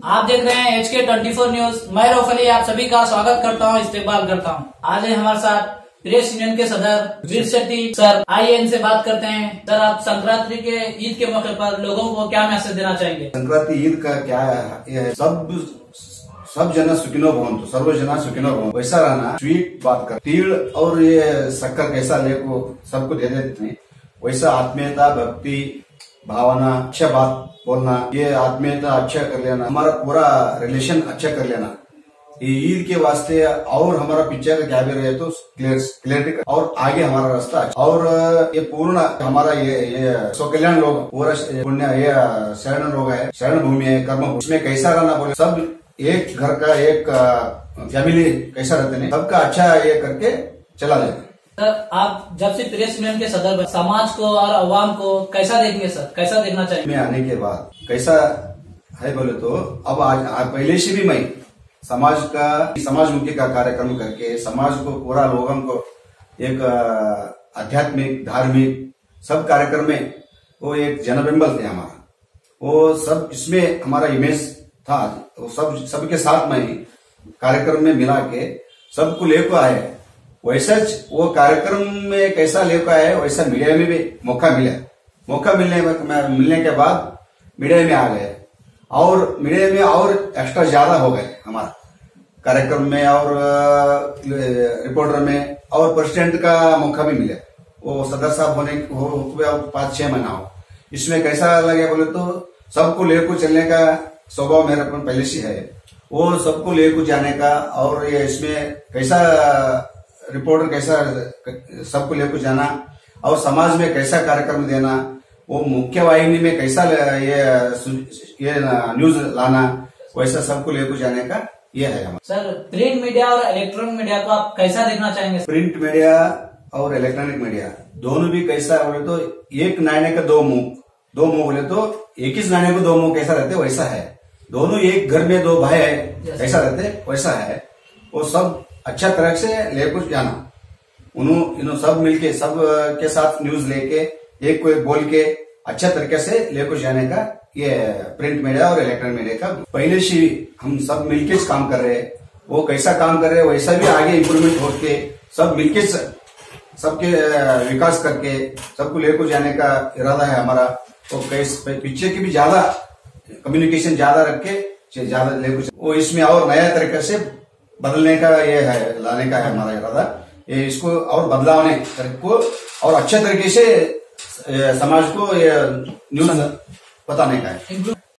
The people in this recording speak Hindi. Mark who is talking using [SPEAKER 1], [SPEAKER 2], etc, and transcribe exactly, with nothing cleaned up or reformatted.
[SPEAKER 1] आप देख रहे हैं एच के ट्वेंटी फोर न्यूज। मैं रऊफ अली आप सभी का स्वागत करता हूं, इस्तेकबाल करता हूं। आज है हमारे साथ प्रेस यूनियन के सदर वीर शेट्टी सर। आइए इनसे बात करते हैं। सर, आप संक्रांति के ईद के मौके पर लोगों को क्या मैसेज देना चाहेंगे?
[SPEAKER 2] संक्रांति ईद का क्या है, सब सब जना सुखिनो भवन्तु, सर्व जना सुखिनो भवन्तु, वैसा रहना। स्वीट बात कर, तिल और ये शक्कर कैसा ले को सबको दे देते हैं, वैसा आत्मीयता, भक्ति, भावना, अच्छा बात बोलना, ये आत्मीयता अच्छा कर लेना, हमारा पूरा रिलेशन अच्छा कर लेना। ये ईद के वास्ते और हमारा पिक्चर क्या भी रहे तो क्लियरिटी और आगे हमारा रास्ता। और ये पूर्ण हमारा ये ये स्वकल्याण लोग पूरा पुण्य ये शरण लोग है, शरण भूमि है, कर्म भूमि। इसमें कैसा रहना बोले, सब एक घर का एक फैमिली कैसा रहते हैं, सबका अच्छा ये करके चला जाए।
[SPEAKER 1] सर, आप जब से प्रेस यूनियन के सदर, समाज को और अवाम को कैसा देखेंगे सर, कैसा देखना चाहिए?
[SPEAKER 2] मैं आने के बाद कैसा है बोले तो अब आज, आज पहले से भी मैं समाज का समाजमुखी का कार्यक्रम करके समाज को पूरा लोगों को एक आध्यात्मिक धार्मिक सब कार्यक्रम में वो एक जनबिंबल थे हमारा। वो सब इसमें हमारा इमेज था, वो सब सबके साथ में ही कार्यक्रम में मिला के सबको लेकर आए। वैसा वो कार्यक्रम में कैसा लेकर आए, वैसा मीडिया में भी मौका मिला। मौका मिलने मिलने के बाद मीडिया में आ गए और मीडिया में और एक्स्ट्रा ज्यादा हो गए हमारा कार्यक्रम में और रिपोर्टर में, और प्रेसिडेंट का मौका भी मिला। वो सदर साहब होने हो पाँच छह महीना हो। इसमें कैसा लगे बोले तो सबको लेकर चलने का स्वभाव मेरा पहले से है, वो सबको लेकर जाने का। और ये इसमें कैसा रिपोर्टर कैसा सबको लेकर जाना और समाज में कैसा कार्यक्रम देना, वो मुख्य वाहिनी में कैसा ये ये न्यूज लाना, वैसा सबको लेकर जाने का ये है हमारा।
[SPEAKER 1] सर, प्रिंट मीडिया और इलेक्ट्रॉनिक मीडिया को आप कैसा देखना चाहेंगे?
[SPEAKER 2] प्रिंट मीडिया और इलेक्ट्रॉनिक मीडिया दोनों भी कैसा बोले तो एक नाणे का दो मुंह, दो मुंह बोले तो एक ही नाणे को दो मुंह कैसा रहते वैसा है। दोनों एक घर में दो भाई है कैसा रहते वैसा है। वो सब अच्छा तरह से लेकर जाना, उन्होंने सब मिलके सब के साथ न्यूज लेके एक को एक बोल के अच्छा तरीके से लेकर जाने का ये प्रिंट मीडिया और इलेक्ट्रॉनिक मीडिया का पहले से हम सब मिलके काम कर रहे हैं। वो कैसा काम कर रहे हैं वैसा भी आगे इम्प्रूवमेंट होके सब मिलके सबके विकास करके सबको लेकर जाने का इरादा है हमारा। वो पीछे की भी ज्यादा कम्युनिकेशन ज्यादा रख के ज्यादा लेकर वो इसमें और नया तरीके से बदलने का ये है, लाने का है हमारा इरादा। ये इसको और बदलावने को और अच्छे तरीके से समाज को ये न्यूज बताने का है।